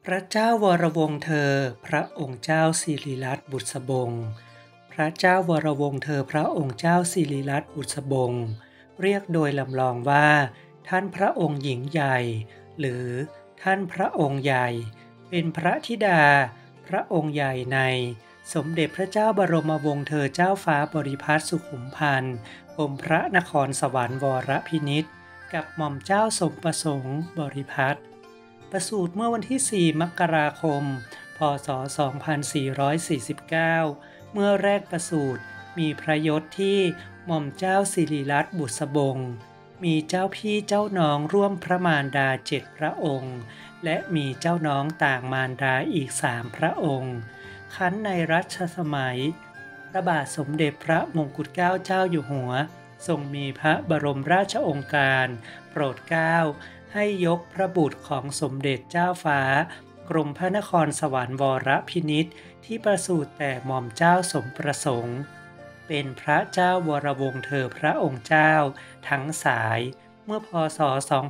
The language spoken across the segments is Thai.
พระเจ้าวรวงศ์เธอพระองค์เจ้าสิริรัตน์บุษบงศ์พระเจ้าวรวงศ์เธอพระองค์เจ้าสิริรัตน์บุษบงศ์เรียกโดยลำลองว่าท่านพระองค์หญิงใหญ่หรือท่านพระองค์ใหญ่เป็นพระธิดาพระองค์ใหญ่ในสมเด็จพระเจ้าบรมวงศ์เธอเจ้าฟ้าบริพัตรสุขุมพันธ์กรมพระนครสวรรค์วรพินิจกับหม่อมเจ้าสมประสงค์บริพัตรประสูติเมื่อวันที่ 4 มกราคม พ.ศ. 2449 เมื่อแรกประสูติมีพระยศที่หม่อมเจ้าสิริรัตน์บุษบงศ์มีเจ้าพี่เจ้าน้องร่วมพระมารดา7 พระองค์และมีเจ้าน้องต่างมารดาอีก3 พระองค์คั้นในรัชสมัยพระบาทสมเด็จพระมงกุฎเกล้าเจ้าอยู่หัวทรงมีพระบรมราชโองการโปรดเกล้าให้ยกพระบุตรของสมเด็จเจ้าฟ้ากรมพระนครสวรรค์วรพินิจที่ประสูติแต่หม่อมเจ้าสมประสงค์เป็นพระเจ้าวรวงศ์เธอพระองค์เจ้าทั้งสายเมื่อพ.ศ.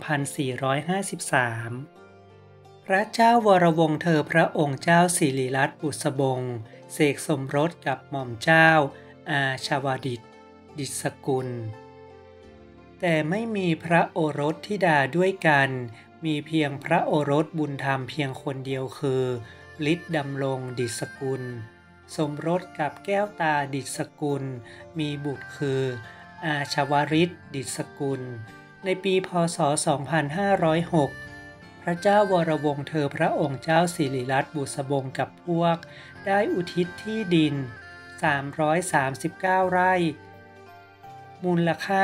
2453พระเจ้าวรวงศ์เธอพระองค์เจ้าสิริรัตน์บุษบงศ์เสกสมรสกับหม่อมเจ้าอาชวดิษฐ์ดิษกุลแต่ไม่มีพระโอรสธิดาด้วยกันมีเพียงพระโอรสบุญธรรมเพียงคนเดียวคือฤทธิ์ดำรงดิษกุลสมรสกับแก้วตาดิษกุลมีบุตรคืออาชวฤทธิ์ดิษกุลในปีพ.ศ. 2506พระเจ้าวรวงศ์เธอพระองค์เจ้าสิริรัตน์บุษบงศ์กับพวกได้อุทิศที่ดิน339 ไร่มูลค่า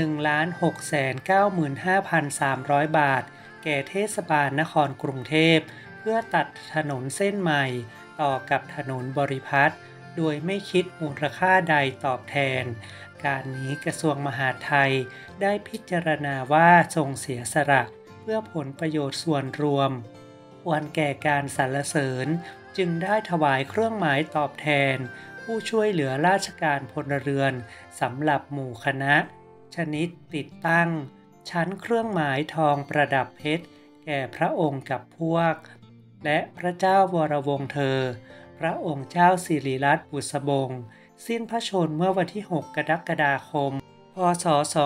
1,695,300 บาทแก่เทศบาลนครกรุงเทพเพื่อตัดถนนเส้นใหม่ต่อกับถนนบริพัตรโดยไม่คิดมูลค่าใดตอบแทนการนี้กระทรวงมหาดไทยได้พิจารณาว่าทรงเสียสละเพื่อผลประโยชน์ส่วนรวมควรแก่การสรรเสริญจึงได้ถวายเครื่องหมายตอบแทนผู้ช่วยเหลือราชการพลเรือนสำหรับหมู่คณะชนิดติดตั้งชั้นเครื่องหมายทองประดับเพชรแก่พระองค์กับพวกและพระเจ้าวรวงศ์เธอพระองค์เจ้าสิริรัตน์บุษบงศ์สิ้นพระชนม์เมื่อวันที่ 6 กรกฎาคม พ.ศ.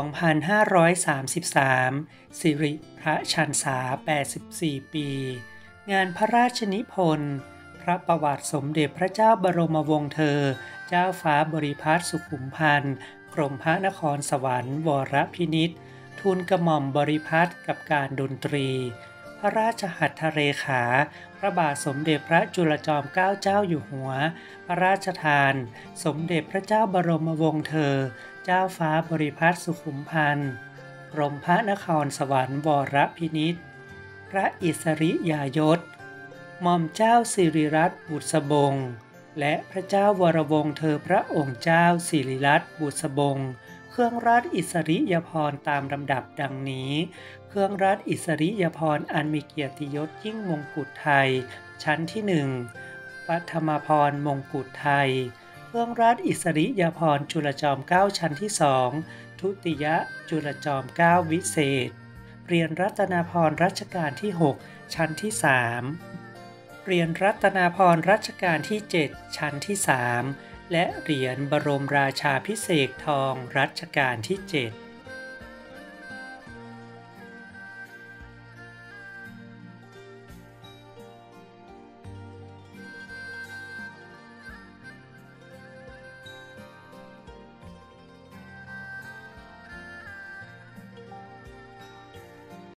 2533สิริพระชรรษา84 ปีงานพระราชนิพนธ์พระประวัติสมเด็จพระเจ้าบรมวงศ์เธอเจ้าฟ้าบริพัตรสุขุมพันธ์กรมพระนครสวรรค์วรพินิจทูลกระหม่อมบริพัตรกับการดนตรีพระราชหัตถเลขาพระบาทสมเด็จพระจุลจอมเกล้าเจ้าอยู่หัวพระราชทานสมเด็จพระเจ้าบรมวงศ์เธอเจ้าฟ้าบริพัตรสุขุมพันธ์กรมพระนครสวรรค์วรพินิจพระอิสริยยศหม่อมเจ้าสิริรัตน์บุษบงศ์และพระเจ้าวรวงศ์เธอพระองค์เจ้าสิริรัตน์บุษบงศ์เครื่องราชอิสริยาภรณ์ตามลำดับดังนี้เครื่องราชอิสริยาภรณ์อันมีเกียรติยศยิ่งมงกุฎไทยชั้นที่1ปัทมาภรณ์มงกุฎไทยเครื่องราชอิสริยาภรณ์จุลจอมเกล้าชั้นที่2ทุติยจุลจอมเกล้าวิเศษเหรียญรัตนาภรณ์รัชกาลที่6ชั้นที่3เหรียญรัตนาภรณ์รัชกาลที่7ชั้นที่3และเหรียญบรมราชาภิเษกทองรัชกาลที่7